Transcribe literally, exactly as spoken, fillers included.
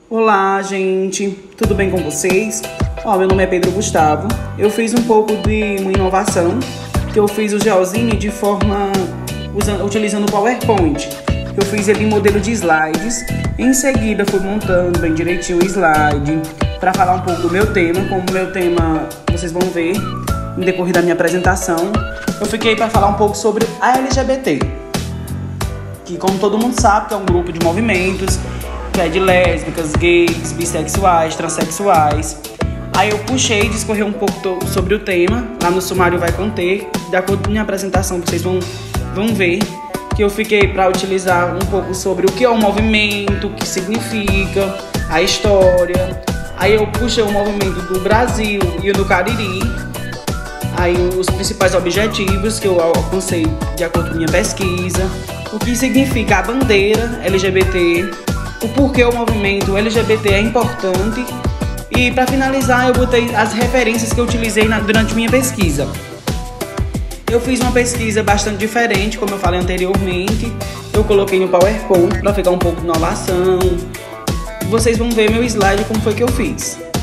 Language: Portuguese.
Olá, gente, tudo bem com vocês? Ó, meu nome é Pedro Gustavo. Eu fiz um pouco de uma inovação, que eu fiz o gelzinho de forma usando, utilizando o PowerPoint. Eu fiz ele em modelo de slides. Em seguida, fui montando bem direitinho o slide para falar um pouco do meu tema. Como o meu tema vocês vão ver no decorrer da minha apresentação, eu fiquei para falar um pouco sobre a L G B T, que, como todo mundo sabe, que é um grupo de movimentos que é de lésbicas, gays, bissexuais, transexuais. Aí eu puxei e discorri um pouco sobre o tema. Lá no sumário vai conter. De acordo com a minha apresentação, vocês vão, vão ver que eu fiquei para utilizar um pouco sobre o que é o movimento, o que significa, a história. Aí eu puxei o movimento do Brasil e o do Cariri. Aí os principais objetivos que eu alcancei de acordo com a minha pesquisa. O que significa a bandeira L G B T. O porquê o movimento L G B T é importante. E para finalizar, eu botei as referências que eu utilizei na, durante minha pesquisa. Eu fiz uma pesquisa bastante diferente, como eu falei anteriormente. Eu coloquei no PowerPoint para ficar um pouco de inovação. Vocês vão ver meu slide como foi que eu fiz.